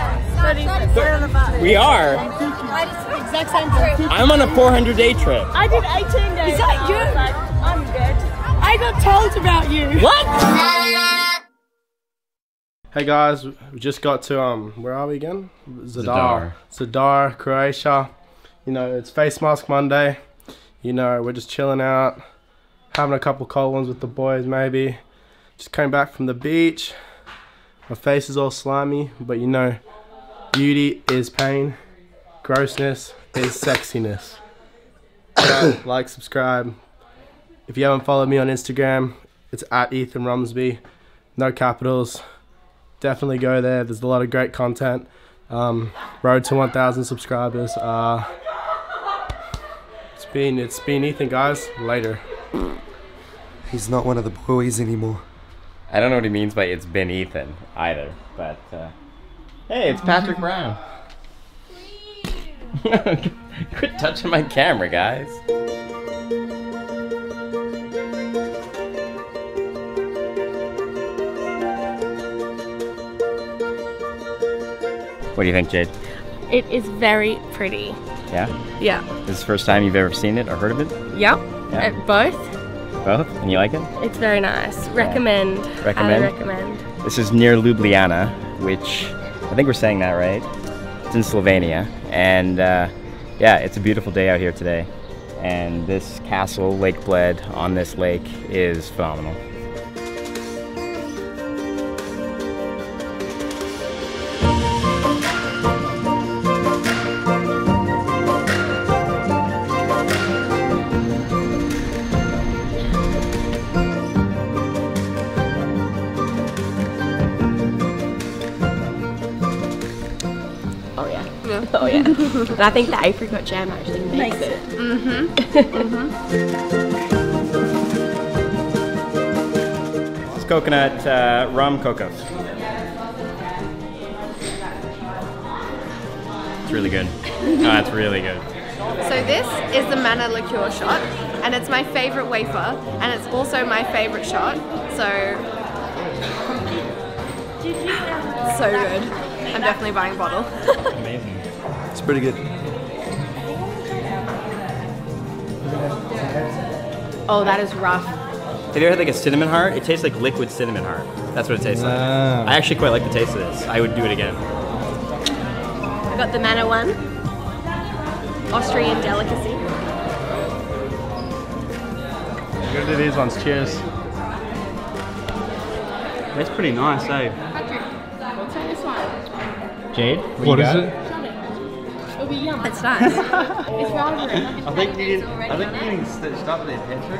Speaker 1: We are.
Speaker 3: Exact same trip.
Speaker 1: I'm on a 400-day trip.
Speaker 3: I did 18 days. Is that you? I'm good. I got told about you.
Speaker 1: What?
Speaker 9: Hey guys, we just got to where are we again? Zadar, Croatia. You know, it's Face Mask Monday. You know, we're just chilling out, having a couple cold ones with the boys maybe. Just came back from the beach. My face is all slimy, but you know, beauty is pain. Grossness is sexiness. Like, subscribe. If you haven't followed me on Instagram, it's at Ethan Rumsby. No capitals. Definitely go there. There's a lot of great content. Road to 1,000 subscribers. It's been Ethan, guys. Later.
Speaker 14: He's not one of the boys anymore.
Speaker 1: I don't know what he means by it's been Ethan either, but hey, it's Patrick Brown. Quit touching my camera, guys. What do you think, Jade?
Speaker 12: It is very pretty.
Speaker 1: Yeah?
Speaker 12: Yeah.
Speaker 1: This is the first time you've ever seen it or heard of it?
Speaker 12: Yep.
Speaker 1: Yeah.
Speaker 12: Both.
Speaker 1: Both? And you like it?
Speaker 12: It's very nice. Recommend.
Speaker 1: Recommend?
Speaker 12: I recommend.
Speaker 1: This is near Ljubljana, which I think we're saying that right. It's in Slovenia. And yeah, it's a beautiful day out here today. And this castle, Lake Bled, on this lake is phenomenal.
Speaker 12: Oh yeah. And I think the apricot jam actually makes it.
Speaker 1: is coconut rum cocos. It's really good. Oh, that's really good.
Speaker 15: So this is the Manna liqueur shot, and it's my favorite wafer, and it's also my favorite shot. So good. I'm definitely buying a bottle.
Speaker 1: Amazing.
Speaker 14: It's pretty good.
Speaker 15: Oh, that is rough.
Speaker 1: Have you ever had like a cinnamon heart? It tastes like liquid cinnamon heart. That's what it tastes like. I actually quite like the taste of this. I would do it again.
Speaker 12: I got the Manna one. Austrian delicacy.
Speaker 9: We're gonna do these ones. Cheers.
Speaker 5: That's pretty nice, eh?
Speaker 15: Try this one.
Speaker 1: Jade,
Speaker 13: What is it?
Speaker 15: It'll be yum.
Speaker 12: It's nice.
Speaker 15: It's raspberry.
Speaker 5: I think you're getting stitched up there, Patrick.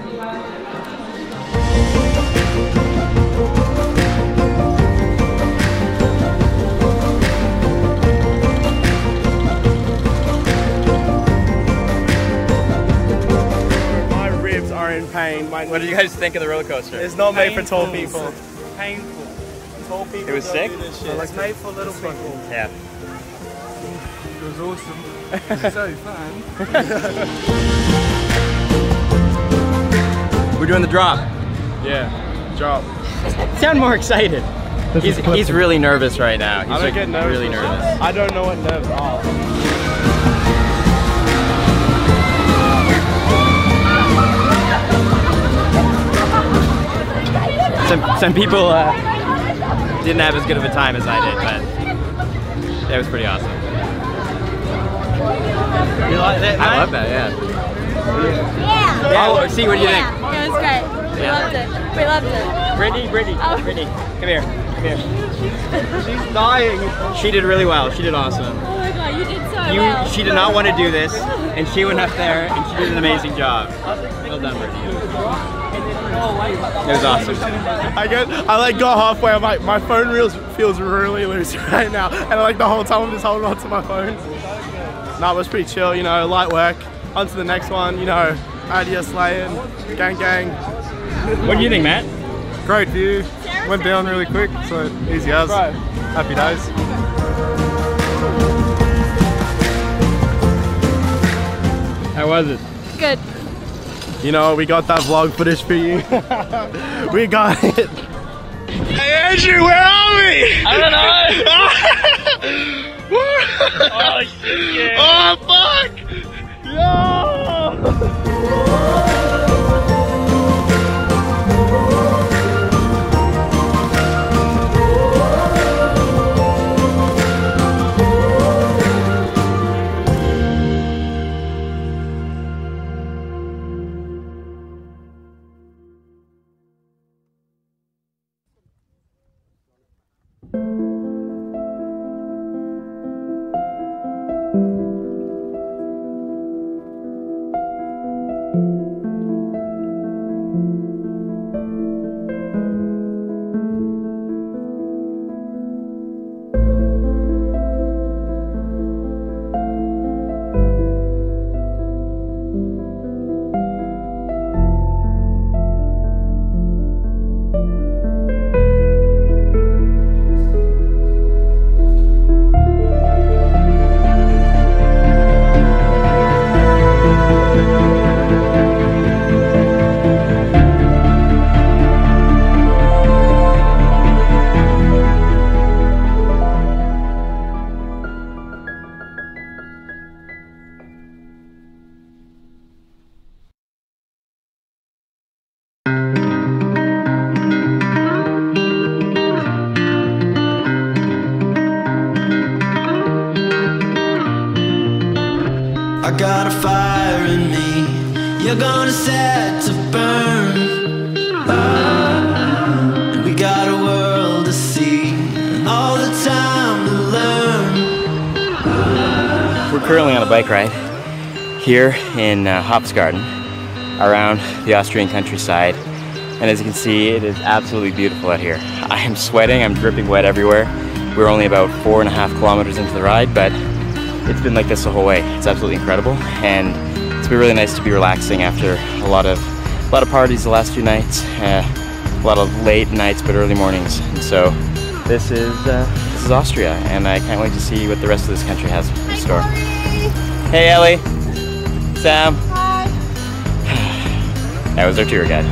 Speaker 9: My ribs are in pain.
Speaker 1: What did you guys think of the roller coaster?
Speaker 9: It's not made for tall people.
Speaker 14: Painful.
Speaker 9: Tall people.
Speaker 1: It was
Speaker 9: don't
Speaker 1: sick?
Speaker 9: do this shit. It's made for little people.
Speaker 1: Yeah.
Speaker 14: It was awesome. So fun.
Speaker 1: We're doing the drop.
Speaker 9: Yeah, drop.
Speaker 1: Sound more excited. He's really nervous right now. He's
Speaker 9: I don't get nervous.
Speaker 1: really nervous.
Speaker 9: I don't know what nerves are.
Speaker 1: Some people didn't have as good of a time as I did, but it was pretty awesome.
Speaker 5: You like that, mate?
Speaker 1: I love that, yeah.
Speaker 3: Yeah.
Speaker 1: Oh, see, what do you think?
Speaker 3: It was great. We loved it. We loved it.
Speaker 1: Brittany,
Speaker 3: Oh.
Speaker 1: Brittany, come here, come here.
Speaker 9: She's dying.
Speaker 1: She did really well. She did awesome.
Speaker 3: Oh my god, you did so well.
Speaker 1: She did not want to do this, and she went up there and she did an amazing job. Well done, Brittany. It was awesome.
Speaker 9: I like got halfway. I'm like, my phone feels really loose right now, and like the whole time I'm just holding on to my phone. No, it was pretty chill, you know, light work. On to the next one, you know, adios slaying, gang gang.
Speaker 1: What do you think, Matt?
Speaker 14: Great view. Went down really quick, so easy as. Happy days.
Speaker 1: How was it?
Speaker 15: Good.
Speaker 9: You know, we got that vlog footage for you. We got it. Hey Andrew, where are we?
Speaker 5: I don't know.
Speaker 9: Oh shit! Yeah. Oh fuck! No!
Speaker 6: I got a fire in me, you're gonna set to burn. And we got a world to see, and all the time to learn.
Speaker 1: We're currently on a bike ride here in Hopsgarden around the Austrian countryside. And as you can see, it is absolutely beautiful out here. I am sweating, I'm dripping wet everywhere. We're only about 4.5 kilometers into the ride, but it's been like this the whole way. It's absolutely incredible, and it's been really nice to be relaxing after a lot of parties the last few nights. a lot of late nights but early mornings. And so this is Austria, and I can't wait to see what the rest of this country has in store. Hey Ellie, Sam.
Speaker 8: Hi.
Speaker 1: That was our tour guide.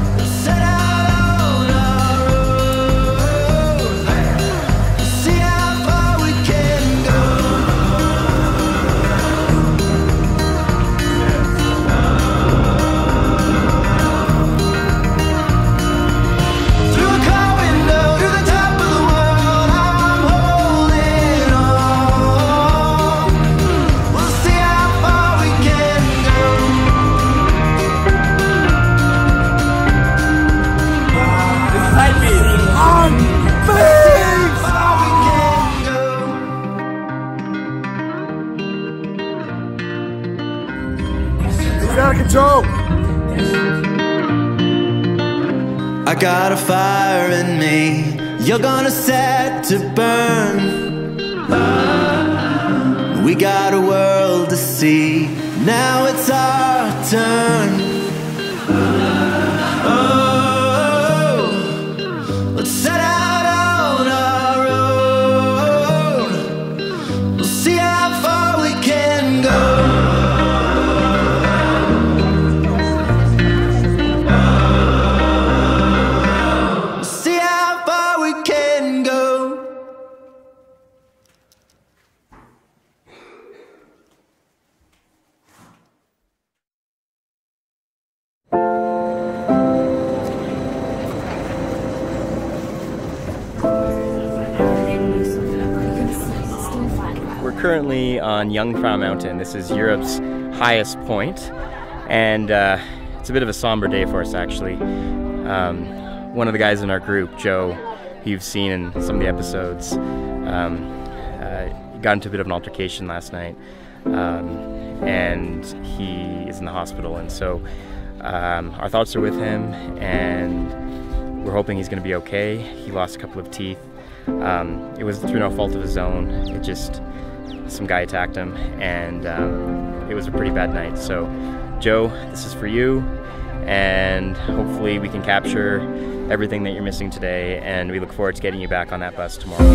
Speaker 6: Out of control. I got a fire in me, you're gonna set to burn. We got a world to see, now it's our turn. Oh, let's set out on our own. We'll see how far we can go.
Speaker 1: Currently on Jungfrau Mountain. This is Europe's highest point, and it's a bit of a somber day for us actually. One of the guys in our group, Joe, who you've seen in some of the episodes, got into a bit of an altercation last night, and he is in the hospital, and so our thoughts are with him, and we're hoping he's going to be okay. He lost a couple of teeth. It was through no fault of his own. It just, some guy attacked him, and it was a pretty bad night. So Joe, this is for you, and hopefully we can capture everything that you're missing today, and we look forward to getting you back on that bus tomorrow.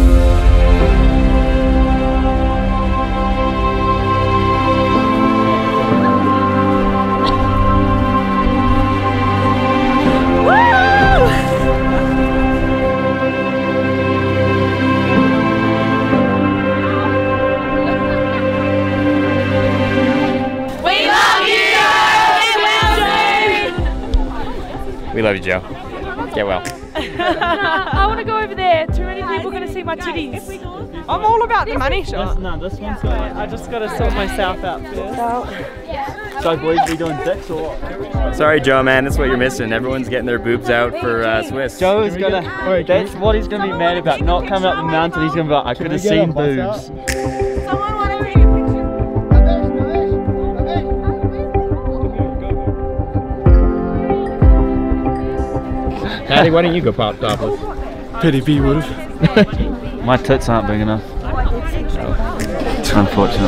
Speaker 1: We love you, Joe. Get well.
Speaker 16: I want to go over there. Too many people are going to see my titties. I'm all about the money shot.
Speaker 5: No, this one's
Speaker 16: I just got to sort myself out first.
Speaker 5: So boys, we doing dicks or what?
Speaker 1: Sorry, Joe, man. That's what you're missing. Everyone's getting their boobs out for Swiss.
Speaker 5: Joe is gonna. That's what he's gonna be mad about. Not coming up the mountain. He's gonna be like, I could have seen boobs.
Speaker 1: Patty, why don't you go pop topless?
Speaker 14: Pity B would have.
Speaker 5: My tits aren't big enough. It's unfortunate.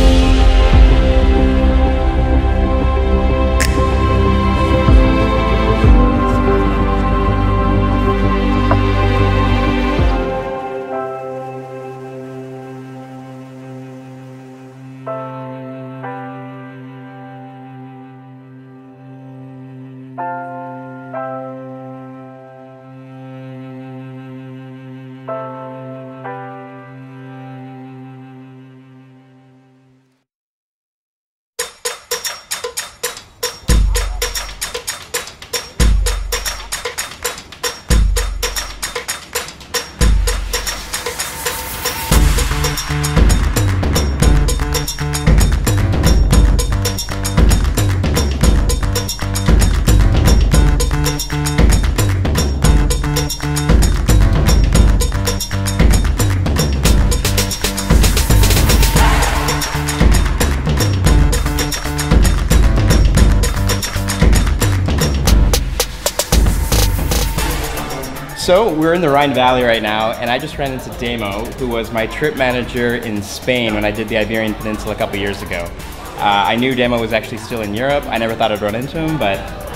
Speaker 1: So we're in the Rhine Valley right now, and I just ran into Damo, who was my trip manager in Spain when I did the Iberian Peninsula a couple years ago. I knew Damo was actually still in Europe. I never thought I'd run into him, but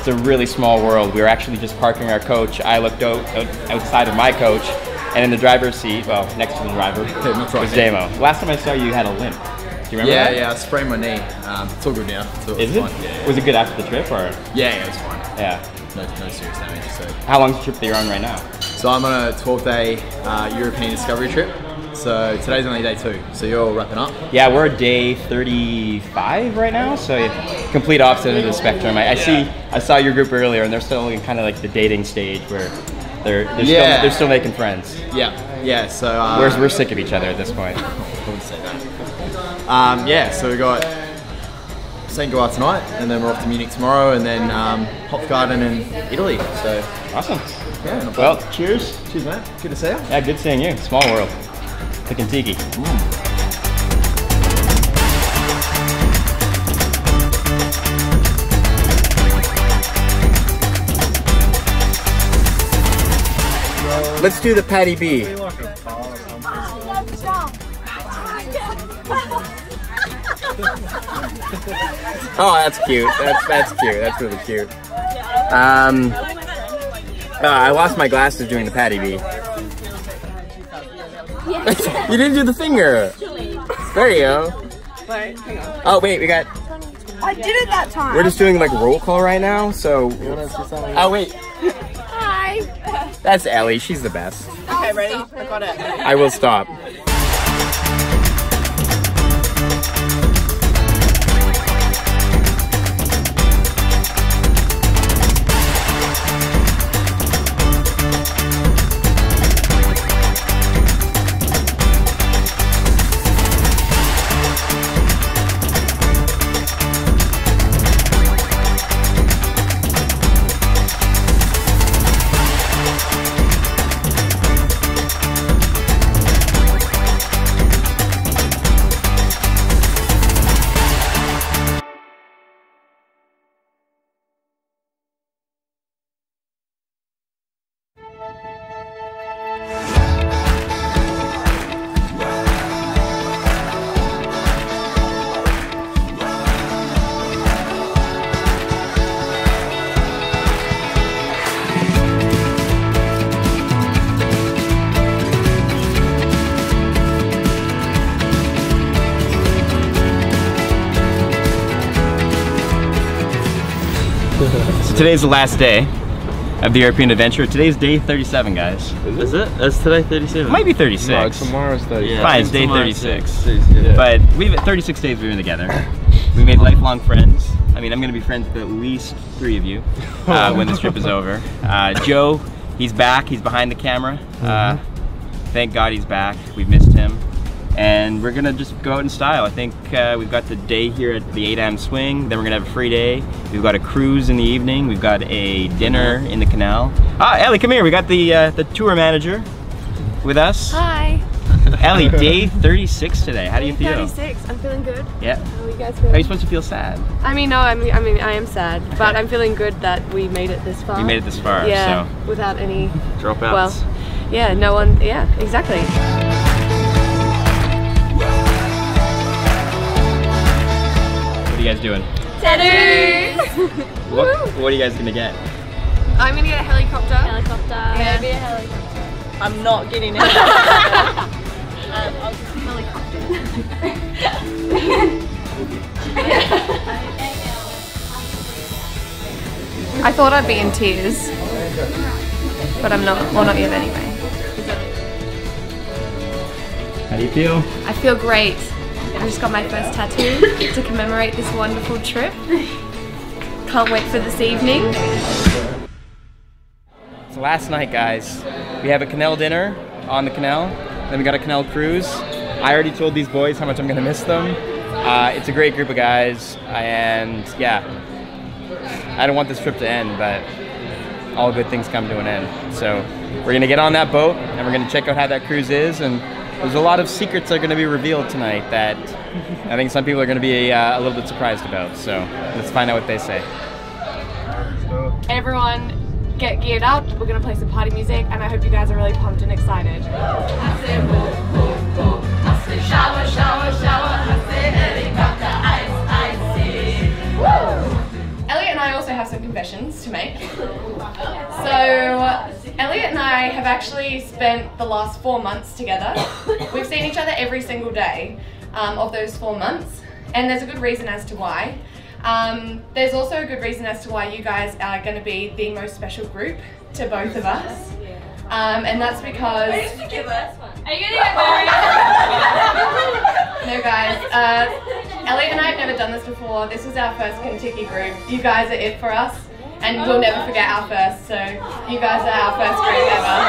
Speaker 1: just a really small world. We were actually just parking our coach. I looked outside of my coach, and in the driver's seat, well, next to the driver, was Damo. Last time I saw you, you had a limp. Do you remember that?
Speaker 17: Yeah, I sprained my knee. It's all good now.
Speaker 1: Is it?
Speaker 17: Yeah.
Speaker 1: Was it good after the trip, or?
Speaker 17: Yeah, it was fine.
Speaker 1: Yeah.
Speaker 17: No serious damage. So.
Speaker 1: How long's the trip that you're on right now?
Speaker 17: So I'm on a 12-day European discovery trip. So today's only day 2. So you're all wrapping up?
Speaker 1: Yeah, we're at day 35 right now. So complete opposite end of the spectrum. I saw your group earlier, and they're still in kind of like the dating stage where they're still making friends.
Speaker 17: Yeah. So
Speaker 1: whereas we're sick of each other at this point.
Speaker 17: I wouldn't say that. Yeah. So we got St. Goa tonight, and then we're off to Munich tomorrow, and then Hopgarden in Italy. So
Speaker 1: awesome.
Speaker 17: Yeah.
Speaker 1: Well, cheers.
Speaker 17: Cheers, mate. Good to see you.
Speaker 1: Yeah, good seeing you. Small world. The Contiki. Let's do the Patty B. Oh, that's cute. That's cute. That's really cute. I lost my glasses doing the Patty B. You didn't do the finger. There you go.
Speaker 10: Wait, hang on.
Speaker 1: Oh wait, we got.
Speaker 10: I did it that time.
Speaker 1: We're just doing like roll call right now, so. Oh wait.
Speaker 10: Hi.
Speaker 1: That's Ellie. She's the best.
Speaker 10: Okay, ready? I got it.
Speaker 1: I will stop. So today's the last day of the European adventure. Today's day 37, guys.
Speaker 5: Is it? Is today 37?
Speaker 1: It might be 36.
Speaker 5: No, tomorrow's 36.
Speaker 1: Yeah, fine, it's day 36.
Speaker 5: Yeah.
Speaker 1: But we've 36 days we've been together. We made lifelong friends. I mean, I'm going to be friends with at least 3 of you when this trip is over. Joe, he's back. He's behind the camera. Thank God he's back. We've missed him. And we're gonna just go out in style. I think we've got the day here at the 8 AM swing, then we're gonna have a free day. We've got a cruise in the evening. We've got a dinner in the canal. Ah, Ellie, come here. We got the tour manager with us.
Speaker 18: Hi.
Speaker 1: Ellie, day 36 today. How do you feel?
Speaker 18: 36. I'm feeling good.
Speaker 1: Yeah.
Speaker 18: How are you guys feeling?
Speaker 1: Are you supposed to feel sad?
Speaker 18: I mean, no. I mean, I am sad, but I'm feeling good that we made it this far.
Speaker 1: We made it this far.
Speaker 18: Yeah.
Speaker 1: So.
Speaker 18: Without any
Speaker 5: dropouts.
Speaker 18: Well, yeah. No one. Yeah. Exactly.
Speaker 1: What are you guys doing?
Speaker 18: Tattoos!
Speaker 1: What are you guys gonna get?
Speaker 18: I'm gonna get a helicopter.
Speaker 10: Yeah.
Speaker 18: Maybe a helicopter.
Speaker 10: I'm not getting it.
Speaker 18: I'll just helicopter. I thought I'd be in tears, but I'm not. Well, not yet anyway.
Speaker 1: How do you feel?
Speaker 18: I feel great. I just got my first tattoo to commemorate this wonderful trip. Can't wait for this evening.
Speaker 1: So last night, guys, we have a canal dinner on the canal. Then we got a canal cruise. I already told these boys how much I'm gonna miss them. It's a great group of guys, and yeah, I don't want this trip to end, but all good things come to an end. So we're gonna get on that boat, and we're gonna check out how that cruise is, and there's a lot of secrets that are going to be revealed tonight that I think some people are going to be a little bit surprised about. So let's find out what they say.
Speaker 18: Everyone get geared up. We're going to play some party music, and I hope you guys are really pumped and excited. Shower, shower, shower. Elliot and I also have some confessions. confessions to make. So Elliot and I have actually spent the last 4 months together. We've seen each other every single day of those 4 months, and there's a good reason as to why. There's also a good reason as to why you guys are going to be the most special group to both of us. And that's because... Are you going to get married? No guys, Elliot and I have never done this before. This was our first Contiki group. You guys are it for us, and we'll never forget our first, so you guys are our first group ever.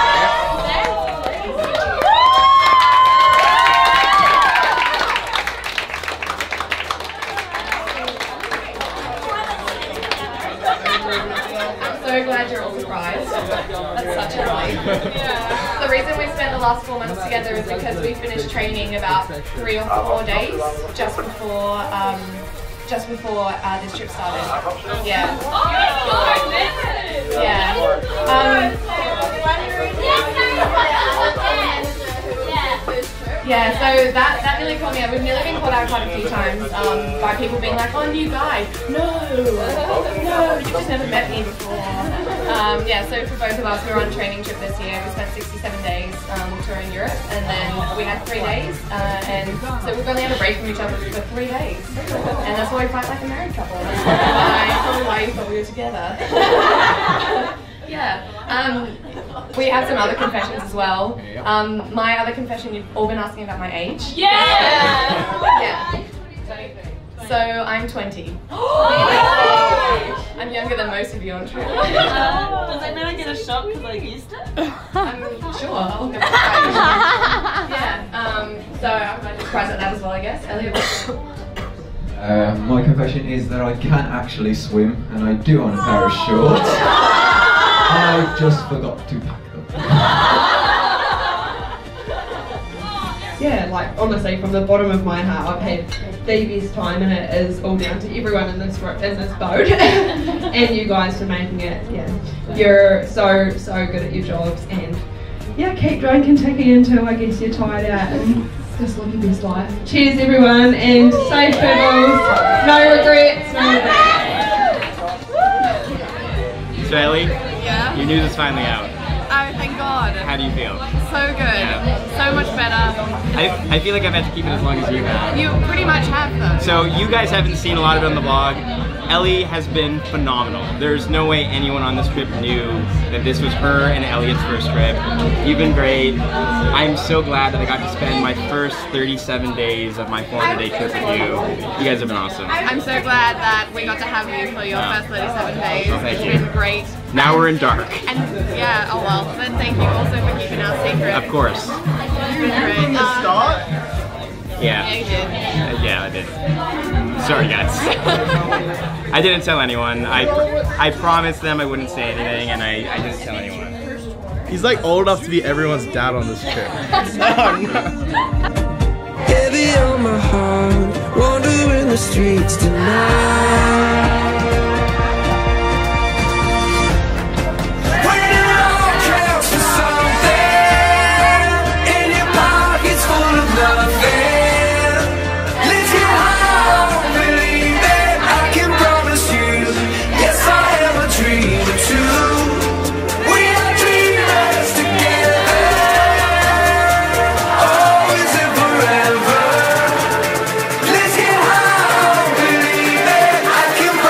Speaker 18: So glad you're all surprised. That's such a relief. The reason we spent the last 4 months together is because we finished training about 3 or 4 days just before this trip started. Yeah. Yeah. Yeah, so that nearly caught me out. We've nearly been caught out quite a few times by people being like, oh, new guy. No, you've just never met me before. Yeah, so for both of us, we were on a training trip this year. We spent 67 days touring Europe, and then we had 3 days, and so we've only had a break from each other for 3 days. And that's why we fight like a married couple. That's probably why you thought we were together. Yeah. We have some other confessions as well. My other confession, you've all been asking about my age. Yeah! So I'm 20. I'm younger than most of you on trip.
Speaker 19: Does that mean I get a shock because I used it?
Speaker 18: I'm sure. I'll give it a try. Yeah. So I'm going to surprise at that as well, I guess. Elliot,
Speaker 20: my confession is that I can actually swim, and I do own a pair of shorts. I just forgot to pack them.
Speaker 21: Yeah, like honestly, from the bottom of my heart, I've had the best time, and it is all down to everyone in this boat and you guys for making it. Yeah, you're so good at your jobs, and yeah, keep drinking Contiki until I guess you're tired out and just live your best life. Cheers, everyone, and safe travels. No regrets. No regrets.
Speaker 1: So Ellie,
Speaker 18: yeah?
Speaker 1: your news is finally out.
Speaker 18: Oh, thank God.
Speaker 1: How do you feel?
Speaker 18: So good. Yeah. So much better.
Speaker 1: I feel like I've had to keep it as long as you have.
Speaker 18: You pretty much have though.
Speaker 1: So you guys haven't seen a lot of it on the vlog. Ellie has been phenomenal. There's no way anyone on this trip knew that this was her and Elliot's first trip. You've been great. I'm so glad that I got to spend my first 37 days of my 400-day trip with you. You guys have been awesome.
Speaker 18: I'm so glad that we got to have you for your first 37 days.
Speaker 1: Well, thank you.
Speaker 18: It's been great.
Speaker 1: Now we're in dark.
Speaker 18: And yeah, oh well, but thank you also for keeping our secret.
Speaker 1: Of course.
Speaker 18: It's been great.
Speaker 1: Yeah.
Speaker 18: Yeah, you did.
Speaker 1: Yeah, I did. Sorry, guys. I didn't tell anyone. I promised them I wouldn't say anything, and I didn't tell anyone.
Speaker 9: He's like old enough to be everyone's dad on this trip.
Speaker 6: Heavy on my heart, wandering the streets tonight. I can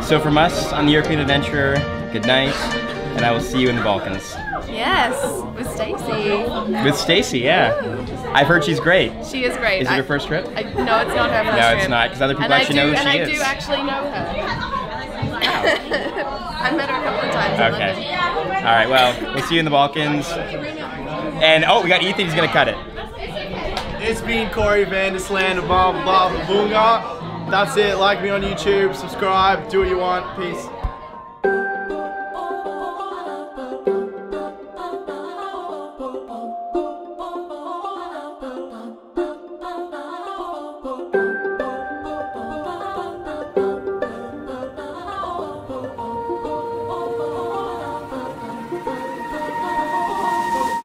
Speaker 1: So from us on the European Adventurer, good night, and I will see you in the Balkans.
Speaker 15: Yes, with Stacey.
Speaker 1: With Stacey, yeah. I've heard she's great.
Speaker 15: She is great.
Speaker 1: Is it her first trip?
Speaker 15: No, it's not her first trip.
Speaker 1: No, it's not, because other people actually know who she is.
Speaker 15: And I do actually know her. I met her a couple of times.
Speaker 1: Okay. All right, well, we'll see you in the Balkans. And, oh, we got Ethan, he's going to cut it.
Speaker 9: It's been Corey Vandersland of Blah Blah Blah Boonga. That's it. Like me on YouTube, subscribe, do what you want. Peace.